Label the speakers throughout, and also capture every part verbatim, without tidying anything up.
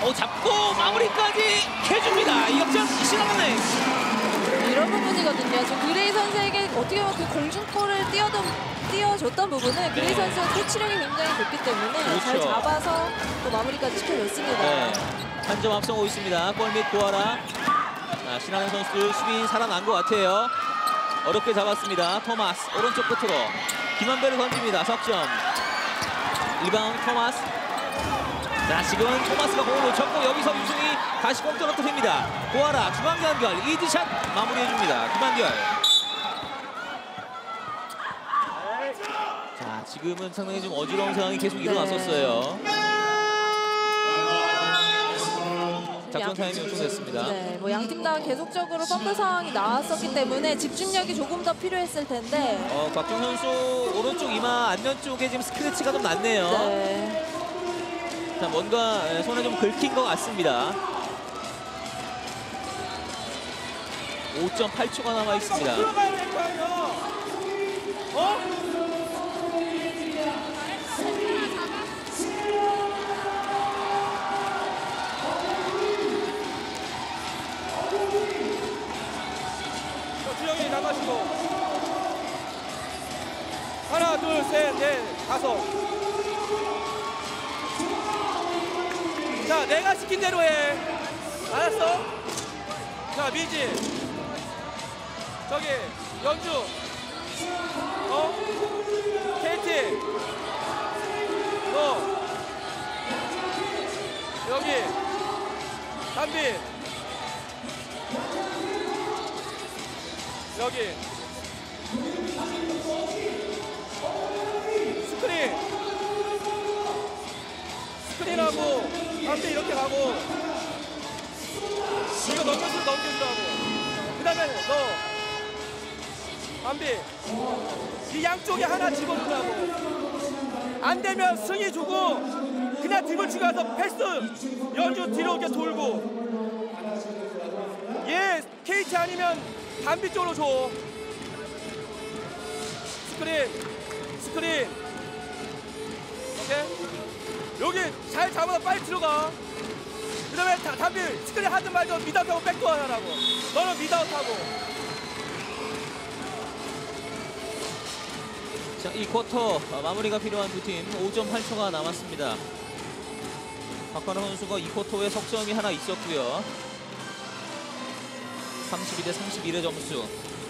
Speaker 1: 어, 잡고 마무리까지 해줍니다. 이역전 신한은행.
Speaker 2: 이런 부분이거든요. 지금 그레이 선수에게 어떻게 보면 그 공중골을 띄어던, 띄워줬던 부분은 그레이
Speaker 1: 네.
Speaker 2: 선수가 터치력이 굉장히 좋기 때문에
Speaker 1: 그렇죠.
Speaker 2: 잘 잡아서 또 마무리까지 시켜줬습니다.
Speaker 1: 네. 한 점 앞서고 있습니다. 골밑 고아라. 자, 신한은행 선수들 수비 살아난 것 같아요. 어렵게 잡았습니다. 토마스 오른쪽 끝으로 김한배를 던집니다. 석점. 리바운드 토마스. 자, 지금은 토마스가 공을 놓쳤고 여기서 유승이 다시 공 떨어뜨립니다. 고아라 중앙 연결 이지샷 마무리해줍니다. 김한결. 자, 지금은 상당히 좀 어지러운 상황이 계속
Speaker 2: 네.
Speaker 1: 일어났었어요. 작전 타임이 요청됐습니다.
Speaker 2: 네, 뭐 양팀 다 계속적으로 펌프 상황이 나왔었기 때문에 집중력이 조금 더 필요했을 텐데.
Speaker 1: 어, 곽중 선수 오른쪽 이마 안면 쪽에 지금 스크래치가 좀 났네요.
Speaker 2: 네.
Speaker 1: 자, 뭔가 손에 좀 긁힌 것 같습니다. 오 점 팔 초가 남아 있습니다.
Speaker 3: 어? 주영이 나가시고 하나 둘 셋 넷 다섯. 자, 내가 시킨 대로 해. 알았어? 자, 미지 저기 연주 어? 케이티 너 여기 담비 여기 스크린 스크린하고 담비 이렇게 가고 이거 넘겨주고 넘겨주라고. 그 다음에 너 담비 이 양쪽에 하나 집어주라고. 안 되면 승희 주고 그냥 뒤로 치가서 패스 연주 뒤로 이렇게 돌고. 얘 케이티 아니면 담비 쪽으로 줘. 스크린 스크린 오케이. 여기 잘 잡아서 빨리 들어가. 그 다음에 담비 스크린 하든 말든 미드아웃하고 백도어 하라고. 너는 미드아웃하고.
Speaker 1: 자, 이 쿼터 마무리가 필요한 두 팀. 오 점 팔 초가 남았습니다. 박관호 선수가 이 쿼터에 석점이 하나 있었고요. 삼십이 대 삼십일의 점수.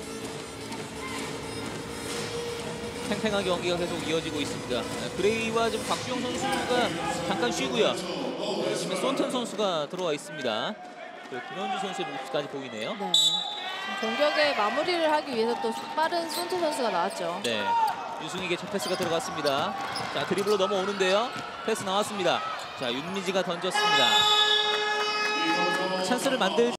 Speaker 1: 팽팽한 경기가 계속 이어지고 있습니다. 그레이와 지금 곽주영 선수가 잠깐 쉬고요. 지금 손턴 선수가 들어와 있습니다. 김현주 선수의 모습까지 보이네요.
Speaker 2: 네. 공격의 마무리를 하기 위해서 또 빠른 손트 선수가 나왔죠.
Speaker 1: 네. 유승익의 첫 패스가 들어갔습니다. 자, 드리블로 넘어오는데요. 패스 나왔습니다. 자, 윤미지가 던졌습니다. 찬스를 만들